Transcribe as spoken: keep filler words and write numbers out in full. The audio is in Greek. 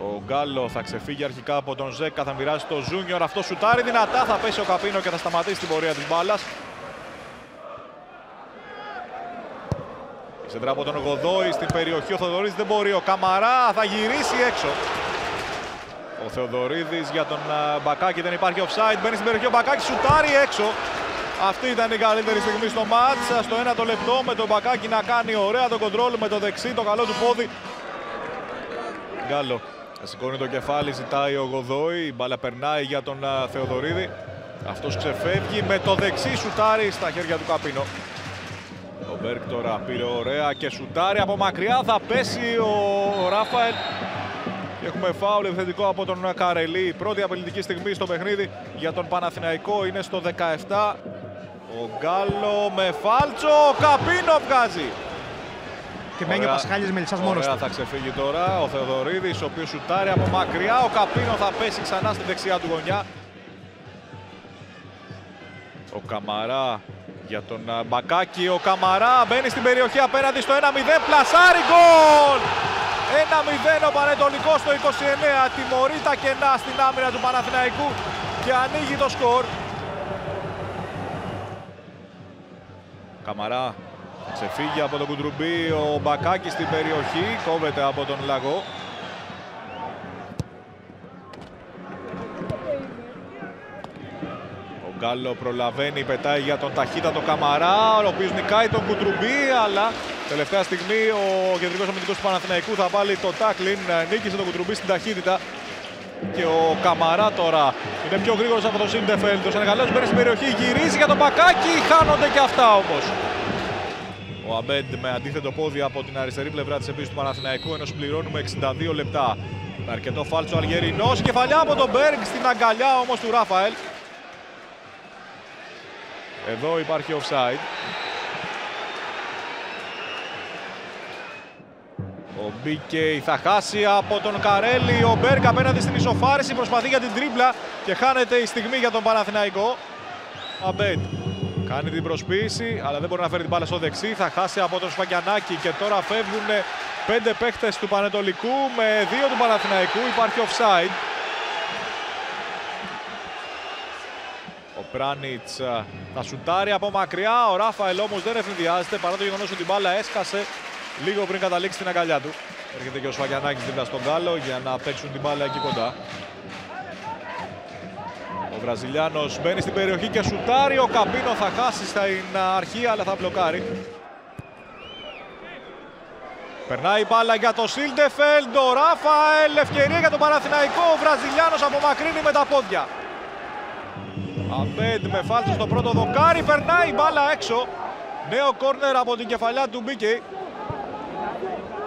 Ο Γκάλο θα ξεφύγει αρχικά από τον Ζέκα, θα μοιράσει το Ζούνιορ. Αυτό σουτάρει δυνατά, θα πέσει ο Καπίνο και θα σταματήσει την πορεία της μπάλας. Σέντρα από τον Γοδόη στην περιοχή, ο Θεοδωρίδης δεν μπορεί. Ο Καμαρά θα γυρίσει έξω. Ο Θεοδωρίδης για τον Μπακάκη, δεν υπάρχει offside. Μπαίνει στην περιοχή, ο Μπακάκης σουτάρει έξω. Αυτή ήταν η καλύτερη στιγμή στο μάτς. Στο ένα το λεπτό με τον Μπακάκη να κάνει ωραία το κοντρόλ με το δεξί, το καλό του πόδι. Γκάλο σηκώνει το κεφάλι, ζητάει ο Γοδόη. Η μπάλα περνάει για τον Θεοδωρίδη. Αυτός ξεφεύγει με το δεξί, σουτάρει στα χέρια του Καπίνο. Ο Μπέρκ τώρα πήρε ωραία και σουτάρει από μακριά. Θα πέσει ο, ο Ράφαελ. Και έχουμε φάουλ επιθετικό από τον Καρελή. Η πρώτη απειλητική στιγμή στο παιχνίδι για τον Παναθηναϊκό είναι στο δεκαεπτά. Ο Γκάλο με φάλτσο. Ο Καπίνο βγάζει. Και μένει ο Πασχάλης Μελισσάς μόνος του. Θα ξεφύγει τώρα ο Θεοδωρίδης, ο οποίος σουτάρει από μακριά. Ο Καπίνο θα πέσει ξανά στη δεξιά του γωνιά. Ο Καμαρά για τον Μπακάκη. Ο Καμαρά μπαίνει στην περιοχή απέναντι στο ένα μηδέν. Πλασάρι, γκολ! ένα μηδέν ο Πανετολικός στο είκοσι εννέα. Τιμωρεί τα κενά στην άμυνα του Παναθηναϊκού και ανοίγει το σκορ. Καμαρά ξεφύγει από τον Κουντρουμπί. Ο Μπακάκης στην περιοχή. Κόβεται από τον Λαγό. Ο Γκάλο προλαβαίνει, πετάει για τον ταχύτατο Καμαρά, ο οποίος νικάει τον Κουντρουμπί, αλλά τελευταία στιγμή ο κεντρικός αμυντικός του Παναθηναϊκού θα βάλει το τάκλιν. Νίκησε τον Κουντρουμπί στην ταχύτητα. Και ο Καμαρά τώρα είναι πιο γρήγορος από τον Σίντεφελντ. Ο Σενεγαλέος μπαίνει στην περιοχή, γυρίζει για τον Μπακάκη. Χάνονται και αυτά όμως. Ο Αμπέντ με αντίθετο πόδι από την αριστερή πλευρά της επίσης του Παναθηναϊκού, ενώ συμπληρώνουμε εξήντα δύο λεπτά. Με αρκετό φάλτσο Αλγερινός. Κεφαλιά από τον Μπέργκ, στην αγκαλιά όμως του Ράφαελ. Εδώ υπάρχει offside. Ο Μπίκεϊ θα χάσει από τον Καρέλη. Ο Μπέργκ απέναντι στην ισοφάριση προσπαθεί για την τρίμπλα και χάνεται η στιγμή για τον Παναθηναϊκό. Αμπέντ κάνει την προσποίηση, αλλά δεν μπορεί να φέρει την μπάλα στο δεξί. Θα χάσει από τον Σφαγιανάκη και τώρα φεύγουν πέντε παίχτες του Πανετολικού με δύο του Παναθηναϊκού. Υπάρχει offside. Ο Πράνιτς θα σουτάρει από μακριά. Ο Ράφαελ όμως δεν ευνηδιάζεται παρά το γεγονός ότι η μπάλα έσκασε λίγο πριν καταλήξει την αγκαλιά του. Έρχεται και ο Σφαγιανάκης δίπλα στον Γκάλο για να παίξουν την μπάλα εκεί κοντά. Ο Βραζιλιάνος μπαίνει στην περιοχή και σουτάρει. Ο Καπίνο θα χάσει στην αρχή, αλλά θα μπλοκάρει. Περνάει η μπάλα για το Σίλντεφελντ. Ο Ράφαελ, ευκαιρία για τον Παναθηναϊκό. Ο Βραζιλιάνος απομακρύνει με τα πόδια. Αμπέντ με φάλτσο στο πρώτο δοκάρι. Περνάει η μπάλα έξω. Νέο κόρνερ από την κεφαλιά του Μπίκεϊ.